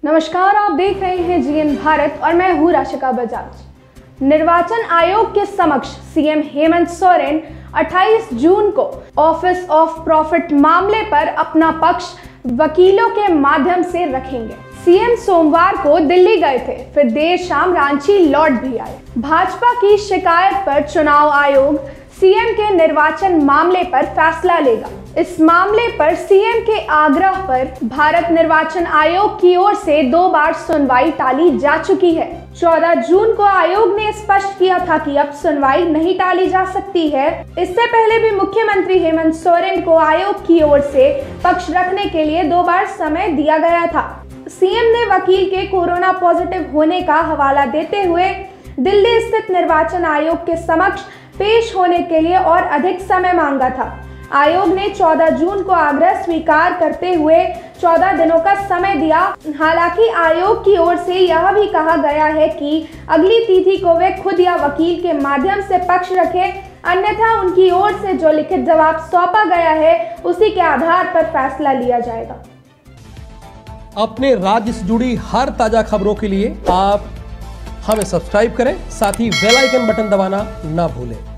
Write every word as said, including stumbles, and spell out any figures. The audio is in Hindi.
नमस्कार, आप देख रहे हैं जीएन भारत और मैं हूँ राशिका बजाज। निर्वाचन आयोग के समक्ष सीएम हेमंत सोरेन अट्ठाईस जून को ऑफिस ऑफ प्रॉफिट मामले पर अपना पक्ष वकीलों के माध्यम से रखेंगे। सीएम सोमवार को दिल्ली गए थे, फिर देर शाम रांची लौट भी आए। भाजपा की शिकायत पर चुनाव आयोग सीएम के निर्वाचन मामले पर फैसला लेगा। इस मामले पर सीएम के आग्रह पर भारत निर्वाचन आयोग की ओर से दो बार सुनवाई टाली जा चुकी है। चौदह जून को आयोग ने स्पष्ट किया था कि अब सुनवाई नहीं टाली जा सकती है। इससे पहले भी मुख्यमंत्री हेमंत सोरेन को आयोग की ओर से पक्ष रखने के लिए दो बार समय दिया गया था। सीएम ने वकील के कोरोना पॉजिटिव होने का हवाला देते हुए दिल्ली स्थित निर्वाचन आयोग के समक्ष पेश होने के लिए और अधिक समय मांगा था। आयोग ने चौदह जून को आग्रह स्वीकार करते हुए चौदह दिनों का समय दिया। हालांकि आयोग की ओर से यह भी कहा गया है कि अगली तिथि को वे खुद या वकील के माध्यम से पक्ष रखें, अन्यथा उनकी ओर से जो लिखित जवाब सौंपा गया है उसी के आधार पर फैसला लिया जाएगा। अपने राज्य से जुड़ी हर ताजा खबरों के लिए आप हमें सब्सक्राइब करें, साथ ही बेल आइकन बटन दबाना ना भूलें।